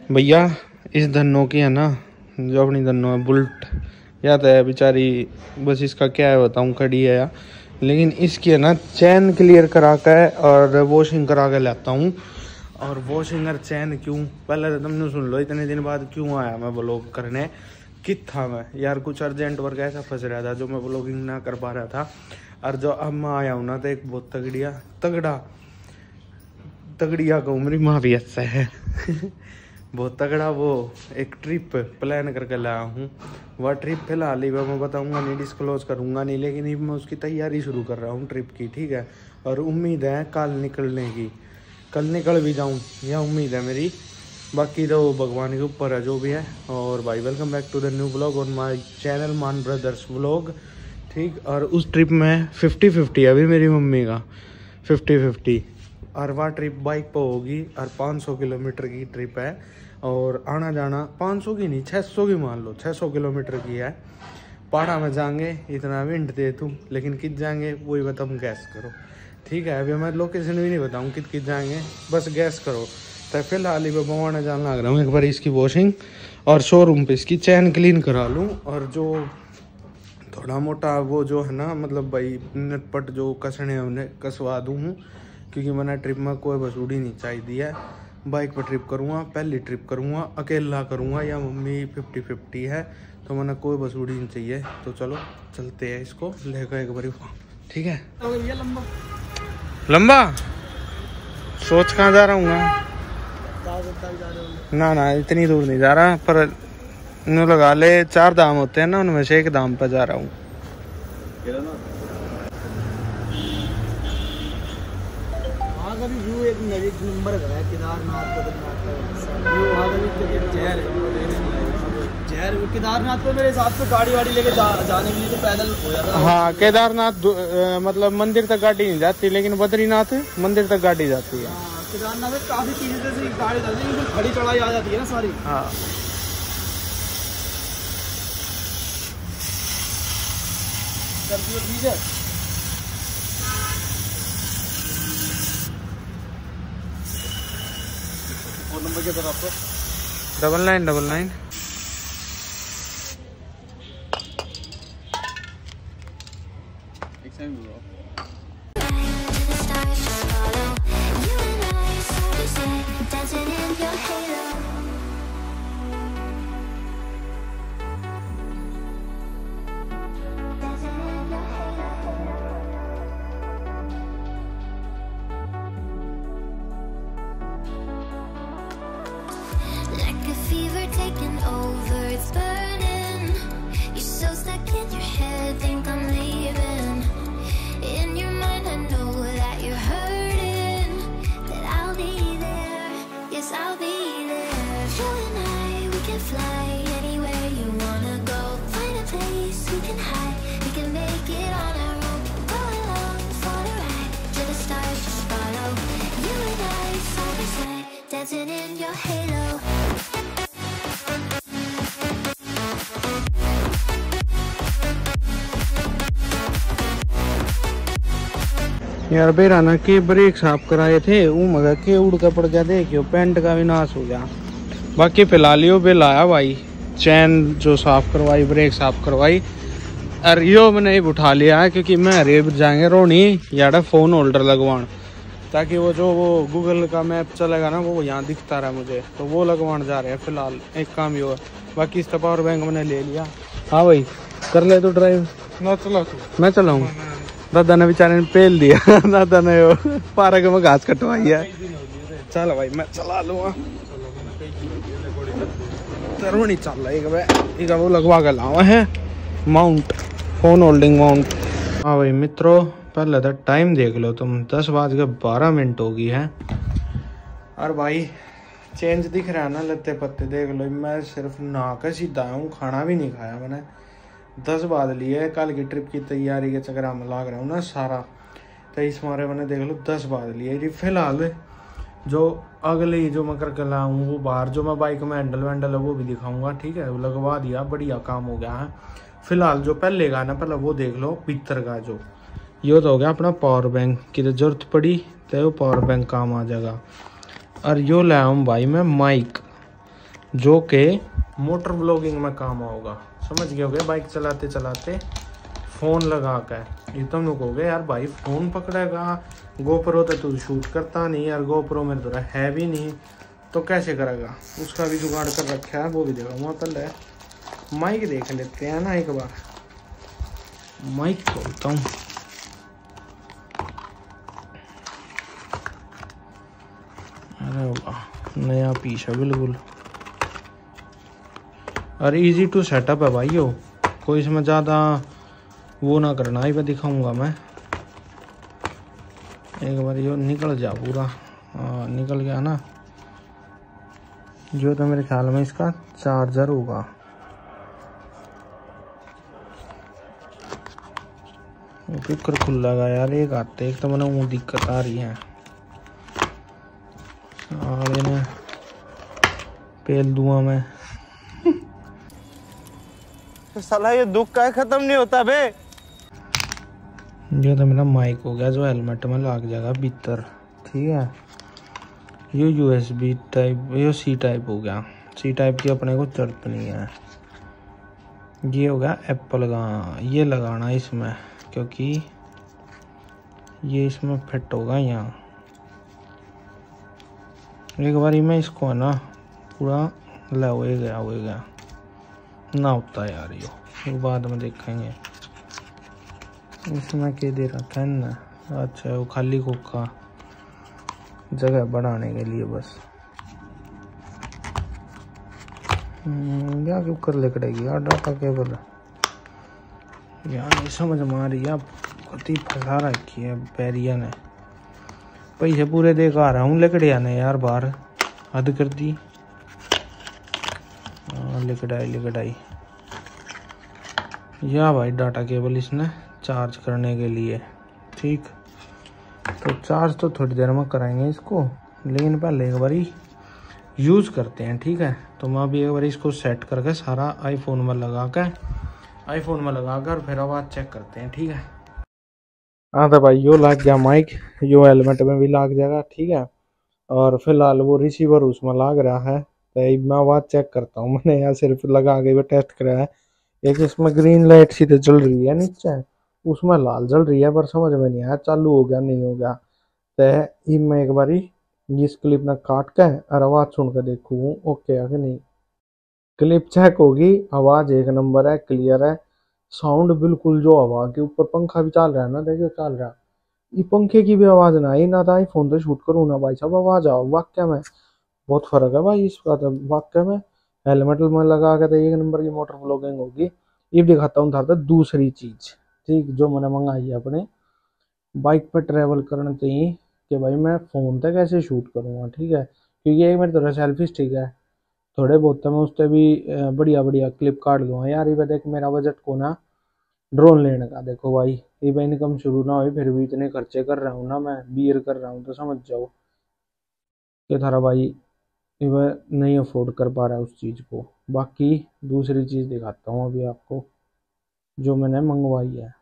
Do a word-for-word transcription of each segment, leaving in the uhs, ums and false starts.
भैया इस धन्नो की है ना, जो अपनी धन्नो है बुलेट या तो है बेचारी, बस इसका क्या है बताऊँ, खड़ी है या, लेकिन इसकी है ना चैन क्लियर करा के और वॉशिंग करा के लाता हूँ। और वॉशिंग और चैन क्यों, पहले तो तुमने सुन लो इतने दिन बाद क्यों आया मैं ब्लॉग करने। कित था मैं यार, कुछ अर्जेंट वर्क ऐसा फंस रहा था जो मैं ब्लॉगिंग ना कर पा रहा था। और जो अब मैं आया हूँ ना तो एक बहुत तगड़िया तगड़ा तगड़िया कहूँ, मेरी माँ भी अच्छा है बहुत तगड़ा वो एक ट्रिप प्लान करके लाया हूँ। वह ट्रिप फिलहाल ही मैं बताऊँगा नहीं, डिस्क्लोज करूँगा नहीं, लेकिन मैं उसकी तैयारी शुरू कर रहा हूँ ट्रिप की, ठीक है। और उम्मीद है कल निकलने की, कल निकल भी जाऊँ यह उम्मीद है मेरी, बाकी तो भगवान के ऊपर है जो भी है। और भाई welcome back to the new blog on my channel Maan brothers vlog, ठीक। और उस ट्रिप में फिफ्टी फिफ्टी अभी मेरी मम्मी का फिफ्टी फिफ्टी, और वह ट्रिप बाइक पर होगी और पाँच सौ किलोमीटर की ट्रिप है। और आना जाना पाँच सौ की नहीं छः सौ की मान लो, छः सौ किलोमीटर की है। पहाड़ा में जाएंगे, इतना विंड दे तू, लेकिन कित जाएंगे वही बता, तुम गैस करो, ठीक है। अभी मैं लोकेशन भी नहीं बताऊँ कित कित जाएंगे, बस गैस करो। तो फिलहाल ही मैं बवाना जाना लग रहा हूँ, एक बार इसकी वॉशिंग और शोरूम पे इसकी चैन क्लीन करा लूँ। और जो थोड़ा मोटा वो जो है ना, मतलब भाई नटपट जो कसने उन्हें कसवा दूँ, क्योंकि मैंने ट्रिप में कोई बसूड़ी नहीं चाहिए है। बाइक पर ट्रिप करूँगा, पहली ट्रिप करूँगा, अकेला करूँगा या मम्मी फिफ्टी फिफ्टी है, तो मैंने कोई बसूड़ी नहीं चाहिए। तो चलो चलते हैं, इसको लेकर एक बार, ठीक है। लंबा लंबा सोच कहाँ जा रहा हूँ ना ना, इतनी दूर नहीं जा रहा, पर नो लगा ले चार दाम होते हैं ना, उनमें से एक दाम पर जा रहा हूँ। व्यू एक नंबर का है, केदारनाथ जहर केदारनाथ पे मेरे हिसाब से गाड़ी वाड़ी लेके जा, जाने के लिए तो पैदल हो जाता है। हाँ केदारनाथ मतलब मंदिर तक गाड़ी नहीं जाती, लेकिन बद्रीनाथ मंदिर तक गाड़ी जाती है। हाँ, केदारनाथ में काफी चीजें से गाड़ी जाती है, खड़ी चढ़ाई आ जाती है ना सारी। हाँ ठीक है। और नंबर क्या था आपका? Double nine double nine taking over, it's burning. You're so stuck in your head, think I'm leaving. In your mind I know that you're hurting, that I'll be there, yes I'll be there. You and I, we can fly anywhere you wanna go. Find a place we can hide, we can make it on our own. Go along for the ride, till the stars just follow. You and I, side by side, dancing in your halo. यार बेराना के break साफ कराए थे, वो मगर के उड़ कर पड़ गया, देखियो पेंट का भी नाश हो गया। बाकी फिलहाल यो बिल आया भाई, चैन जो साफ करवाई, ब्रेक साफ करवाई, और यो मैंने उठा लिया है, क्योंकि मैं हरे जाएंगे रोनी यार फोन होल्डर लगवान, ताकि वो जो वो गूगल का मैप चलेगा ना वो यहाँ दिखता रहा मुझे, तो वो लगवान जा रहे हैं फिलहाल। एक काम यो है, बाकी इसका पावर बैंक मैंने ले लिया। हाँ भाई कर ले तो ड्राइव ना, चला मैं चलाऊँ। दादा ने बेचारे ने पेल दिया दादा ने वो पार्क में घास कटवाई है। चल भाई मैं चला लूँगा, जरूर नहीं चल रहा है, वो लगवा कर लावा है माउंट, फोन होल्डिंग माउंट। हाँ भाई मित्रों, पहले तो टाइम देख लो तुम, दस बज के बारह मिनट हो गई है। और भाई चेंज दिख रहा है ना, लत्ते पत्ते देख लो, मैं सिर्फ नहा कर सीधा आया हूँ, खाना भी नहीं खाया मैंने। दस बाद लिए, कल की ट्रिप की तैयारी के चक्कर में लाग रहा हूँ ना सारा, तो इस मारे मैंने देख लो दस बाद लिए। फिलहाल जो अगले जो मैं करके लाया हूँ वो बाहर जो मैं बाइक में हैंडल वैंडल है वो भी दिखाऊंगा, ठीक है। वो लगवा दिया, बढ़िया काम हो गया है। फिलहाल जो पहले का ना, पहले वो देख लो भीतर का, जो ये तो हो गया अपना पावर बैंक की, तो जरूरत पड़ी तो वो पावर बैंक काम आ जाएगा। और यो लाया हूँ भाई मैं माइक, जो कि मोटर ब्लॉगिंग में काम होगा। समझ गए होगे, बाइक चलाते चलाते फ़ोन लगा कर। ये तुम लोग कहोगे यार भाई फ़ोन पकड़ेगा, गोप्रो तो तू शूट करता नहीं यार, गोप्रो मेरे तो है भी नहीं, तो कैसे करेगा? उसका भी जुगाड़ कर रखा है, वो भी देखा वहाँ पहले माइक देख लेते हैं ना एक बार। माइक खोलता हूँ। अरे वाह, नया पीस है बिल्कुल, और इजी टू सेटअप है भाई। यो कोई इसमें ज़्यादा वो ना करना, ही पे दिखाऊंगा मैं। एक बार यो निकल जा पूरा, हाँ निकल गया ना। जो तो मेरे ख्याल में इसका चार्जर होगा। स्पीकर खुला गया यार, एक आते एक तो मैंने वो दिक्कत आ रही है। साले ने पेल दुआ में साला ये दुख का खत्म नहीं होता बे। ये तो मेरा माइक हो गया जो हेलमेट में लग जाएगा भीतर, ठीक है। ये यूएसबी टाइप, ये सी टाइप हो गया। सी टाइप की अपने को जरूरत नहीं है। ये हो गया एप्पल का, ये लगाना इसमें क्योंकि ये इसमें फिट होगा यहाँ। एक बार मैं इसको है ना पूरा ला हो गया हो गया ना होता यार, ये बाद में देखेंगे। इसमें क्या दे रखा है ना, अच्छा वो खाली खोखा जगह बढ़ाने के लिए बस। क्या क्यों कर ले करेगी यार डाटा केबल यार, नहीं समझ में आ रही है। कति फंसा रखी है पैरिया ने, पैसे पूरे दे आ रहा हूँ लकड़िया ने यार, बाहर हद कर दी। लिकड़ाई लिकड़ाई या भाई डाटा केबल इसने चार्ज करने के लिए, ठीक। तो चार्ज तो थोड़ी देर में कराएंगे इसको, लेकिन पहले एक बार यूज़ करते हैं, ठीक है। तो मैं अभी एक बार इसको सेट करके सारा आईफोन में लगा कर आईफोन में लगा कर फिर आवाज़ चेक करते हैं, ठीक है। हाँ तो भाई यो लग गया माइक, यो हेलमेट में भी लग जाएगा, ठीक है। और फिलहाल वो रिसीवर उसमें लग रहा है, तो मैं आवाज़ चेक करता हूँ। मैंने यहाँ सिर्फ लगा के टेस्ट करा है। एक इसमें ग्रीन लाइट सीधे जल रही है नीचे, उसमें लाल जल रही है, पर समझ में नहीं आया चालू हो गया नहीं हो गया। तो मैं एक बारी इस क्लिप में काट के और आवाज़ सुन कर देखूँ ओके है कि नहीं। क्लिप चेक होगी, आवाज़ एक नंबर है, क्लियर है, साउंड बिल्कुल जो हवा के ऊपर पंखा भी चल रहा है ना, देखियो चल रहा है, ये पंखे की भी आवाज़ ना आई ना, था फोन से शूट करूँ ना भाई साहब आवाज़ आओ। वाक्य में बहुत फ़र्क है भाई इसका, तो वाक्य में हेलमेट में लगा के तो एक नंबर की मोटर ब्लॉगिंग होगी। ये दिखाता हूँ था दूसरी चीज़, ठीक, जो मैंने मंगाई है अपने बाइक पर ट्रैवल करने चाहिए कि भाई मैं फ़ोन तक कैसे शूट करूँगा, ठीक है। क्योंकि एक मेरी तरह सेल्फी स्टिक है, थोड़े बहुत तो मैं उस पर भी बढ़िया बढ़िया क्लिप काट लूँगा यार। ये देख मेरा बजट को ना ड्रोन लेने का, देखो भाई ये भाई इनकम शुरू ना हो फिर भी इतने खर्चे कर रहा हूँ ना मैं, बीयर कर रहा हूँ, तो समझ जाओ कि थारा भाई वह नहीं अफोर्ड कर पा रहा है उस चीज़ को। बाकी दूसरी चीज़ दिखाता हूँ अभी आपको जो मैंने मंगवाई है।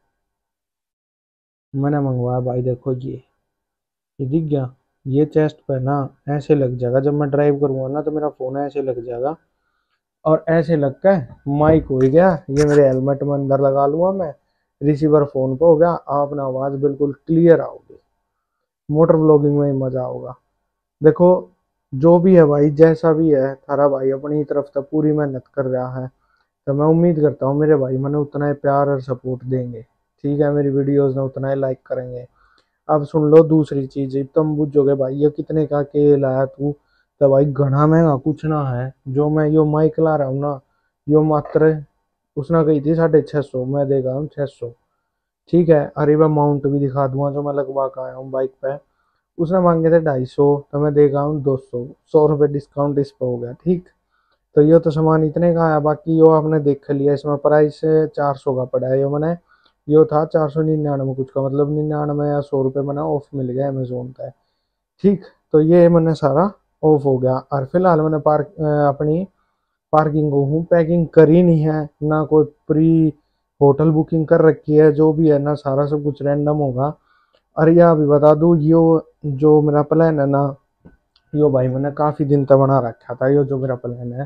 मैंने मंगवाया भाई देखो ये ये दिख गया, ये चेस्ट पे ना ऐसे लग जाएगा, जब मैं ड्राइव करूँगा ना तो मेरा फ़ोन ऐसे लग जाएगा, और ऐसे लग के माइक हो गया। ये मेरे हेलमेट में अंदर लगा लूँगा मैं, रिसीवर फ़ोन पे हो गया, अपना आवाज़ बिल्कुल क्लियर आओगी। मोटर ब्लॉगिंग में ही मज़ा होगा। देखो जो भी है भाई, जैसा भी है थारा भाई अपनी तरफ से पूरी मेहनत कर रहा है, तो मैं उम्मीद करता हूँ मेरे भाई मैंने उतना ही प्यार और सपोर्ट देंगे, ठीक है। मेरी वीडियोस ने उतना ही लाइक करेंगे। अब सुन लो दूसरी चीज़, तुम बुझोगे भाई ये कितने का के लाया तू, तो भाई घना महंगा कुछ ना है। जो मैं यो माइक ला रहा हूँ ना, यो मात्र उसने कही थी साढ़े छः सौ, मैं देगा हूँ छः सौ, ठीक है। अरे वह माउंट भी दिखा दूंगा जो मैं लगवा कर आया हूँ बाइक पे, उसने मांगे थे ढाई सौ, तो मैं देगा हूँ दो सौ, सौ रुपये डिस्काउंट इस पर हो गया, ठीक। तो ये तो सामान इतने का आया, बाकी यो आपने देख लिया, इसमें प्राइस चार सौ का पड़ा है। यो मैंने यो था चार सौ निन्यानवे कुछ का, मतलब निन्यानवे या सौ रुपये मैंने ऑफ मिल गया अमेजोन पे, ठीक। तो ये मैंने सारा ऑफ हो गया। और फिलहाल मैंने पार्क अपनी पार्किंग को हूँ पैकिंग करी नहीं है, ना कोई प्री होटल बुकिंग कर रखी है, जो भी है ना सारा सब कुछ रैंडम होगा। और यह अभी बता दूँ यो जो मेरा प्लान है ना, यो भाई मैंने काफ़ी दिन तक बना रखा था, यो जो मेरा प्लान है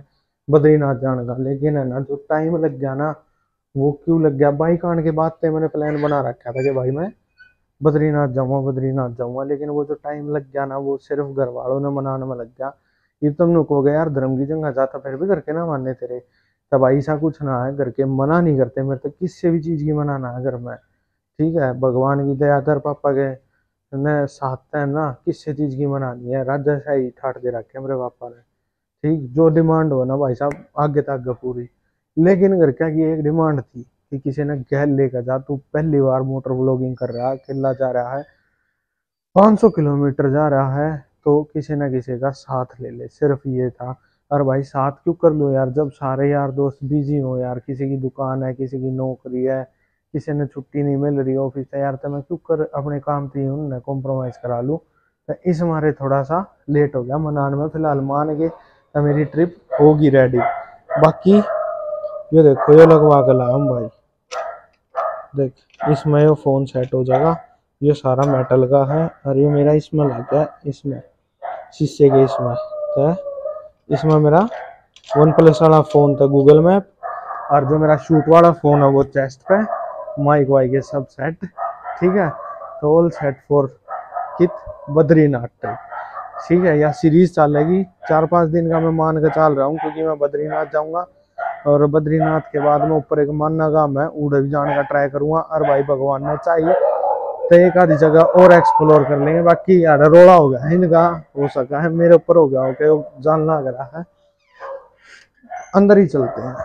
बद्रीनाथ जाने का। लेकिन है ना जो टाइम लग गया ना, वो क्यों लग गया, बाइक आने के बाद से मैंने प्लान बना रखा था कि भाई मैं बद्रीनाथ जाऊंगा बद्रीनाथ जाऊंगा, लेकिन वो जो टाइम लग गया ना वो सिर्फ घर वालों ने मनाने में लग गया। ये तुम लोग हो गया यार धर्म की जगह जाता फिर भी घर के ना मानने तेरे, तब ऐसा कुछ ना है, घर के मना नहीं करते मेरे तो किसी भी चीज की मनाना है घर में। ठीक है, भगवान की दया तर पापा के ने साथ है ना, किसी चीज की मनानी है, राजा शाही ठाट दे रखे मेरे पापा ने। ठीक, जो डिमांड हो ना भाई साहब आगे तक पूरी। लेकिन घर क्या की एक डिमांड थी कि किसी ने गैल लेकर जा, तू पहली बार मोटर व्लॉगिंग कर रहा है, अकेला जा रहा है, पाँच सौ किलोमीटर जा रहा है, तो किसी न किसी का साथ ले ले, सिर्फ ये था। और भाई साथ क्यों कर लो यार, जब सारे यार दोस्त बिजी हो यार, किसी की दुकान है, किसी की नौकरी है, किसी ने छुट्टी नहीं मिल रही ऑफिस से यार, तो मैं क्यों कर अपने काम थी उनने कॉम्प्रोमाइज करा लूँ। तो इस मारे थोड़ा सा लेट हो गया मनान में, फिलहाल मान के तो मेरी ट्रिप होगी रेडी। बाकी ये देखो ये लगवा के लाया हूँ भाई, देख इसमें ये फोन सेट हो जाएगा, ये सारा मेटल का है, और ये मेरा इसमें लग गया, इसमें शीशे के इसमें, तो इसमें मेरा वन प्लस वाला फ़ोन था गूगल मैप, और जो मेरा शूट वाला फ़ोन है वो चेस्ट पे, माइक वाइक ये सब सेट। ठीक है, तो ऑल सेट फॉर कित बद्रीनाथ ट्रिप। ठीक है, यह सीरीज चलेगी चार पाँच दिन का, मैं मान के चल रहा हूँ, क्योंकि मैं बद्रीनाथ जाऊँगा और बद्रीनाथ के बाद में ऊपर एक मानना गांव है, उड़े भी जाने का ट्राई करूँगा, और भाई भगवान ने चाहिए तो एक आधी जगह और एक्सप्लोर कर लेंगे। बाकी यार रोड़ा हो गया इनका, हो सका है मेरे ऊपर हो गया हो के जानना लग रहा है, अंदर ही चलते हैं।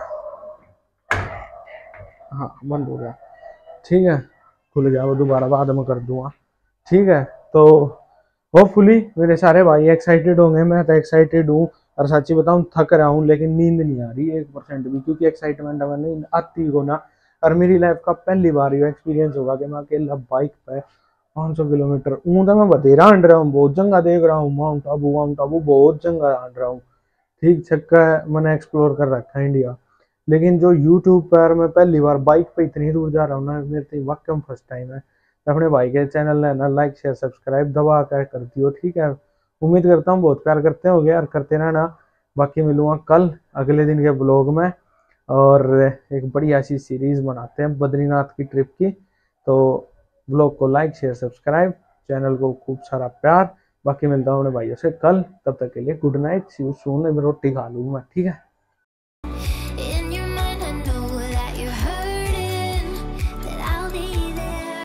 हाँ बंद हो गया, ठीक है, खुल गया वो दोबारा बाद में कर दूंगा। ठीक है, तो होपफुली मेरे सारे भाई एक्साइटेड होंगे, मैं तो एक्साइटेड हूँ, और सच्ची बताऊँ थक रहा हूँ, लेकिन नींद नहीं आ रही एक परसेंट भी, क्योंकि एक्साइटमेंट अगर नहीं आती हो ना, और मेरी लाइफ का पहली बार ये एक्सपीरियंस होगा कि मैं अकेला बाइक पे पाँच सौ किलोमीटर ऊँ तो मैं बतेरा आंड रहा हूँ, बहुत जगह देख रहा हूँ, माउंट आबू माउंट आबू बहुत जगह आंड रहा हूँ। ठीक, छक्का मैंने एक्सप्लोर कर रखा है इंडिया, लेकिन जो यूट्यूब पर मैं पहली बार बाइक पे इतनी दूर जा रहा हूँ ना, मेरे तो वाकई में फर्स्ट टाइम है। अपने भाई के चैनल है ना लाइक शेयर सब्सक्राइब दबा कर कर दियो। ठीक है, उम्मीद करता हूँ बहुत प्यार करते होगे और करते रहना। बाकी मिलूंगा कल अगले दिन के ब्लॉग में, और एक बढ़िया सी सीरीज बनाते हैं बद्रीनाथ की ट्रिप की। तो ब्लॉग को लाइक शेयर सब्सक्राइब, चैनल को खूब सारा प्यार। बाकी मिलता हूँ अपने भाइयों से कल, तब तक के लिए good night, see you soon. रोटी खा लूँ मैं, ठीक है।